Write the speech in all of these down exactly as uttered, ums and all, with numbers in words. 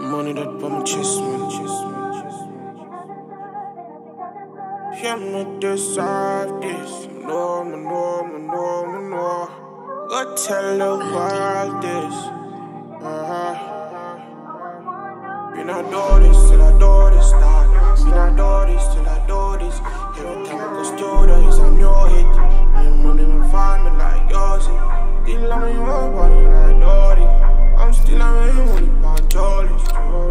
money that on my chest, man. Yeah, me deserve this. No, no, no, no, no. Go tell the world this. Uh-huh. You know, do this till I do this, dog. You know, do this till I do this. Every time I go studios, I'm your hit. My money will find me like yours. Still I'm in your body like Dory. I'm still on my money, but dollars.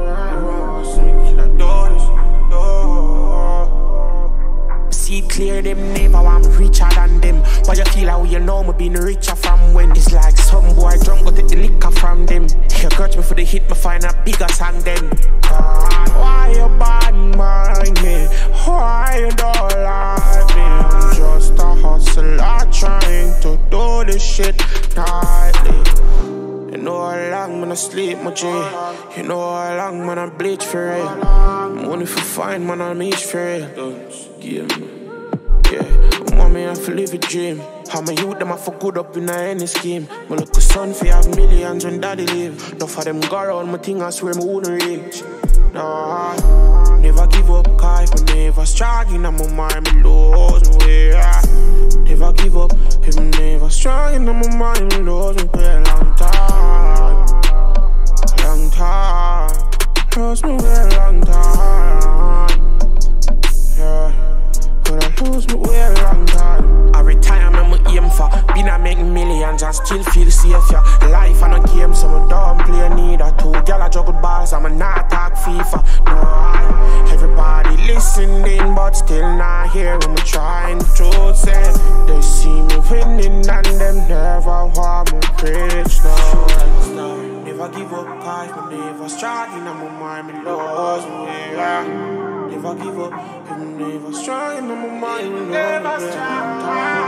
See clear them never want me richer than them. Why you feel how you know me being richer from when? It's like some boy drunk go take the liquor from them. You grudge me for the hit, me find a bigger song then. Why you bad mind me? Why you don't like me? I'm just a hustler trying to do this shit nightly. You know how long man I sleep, my G. You know how long man I bleach for real. Money for fine, man I meet for real. Don't give me. Yeah, mommy I feel live a dream. How my youth them I for good up in any scheme. My little son fi have millions when daddy live. Enough of them go around my thing I swear me wouldn't reach. Nah, never give up cause me never strong in my mind me lose me way. Yeah. Never give up if me never strong in my mind me lose me for a long time. Long time, lose me for a long time. Yeah. But I lose me way a long time. I retire, me aim for. Been a make millions and still feel safe, yeah. Life and a game, so I don't play neither. Two girl I juggle balls, I'm a not talk FIFA. No, I, everybody listening, but still not here when me trying to say. They see me winning and them never want me preach, no. Never give up, cause me never struggling, and my mind me lose me, yeah. Never give up, I'm never strong in my mind. Never strong.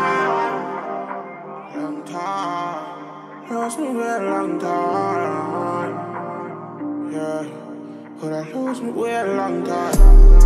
Long time, lost me way a long time. Yeah, but I lost me way a long time.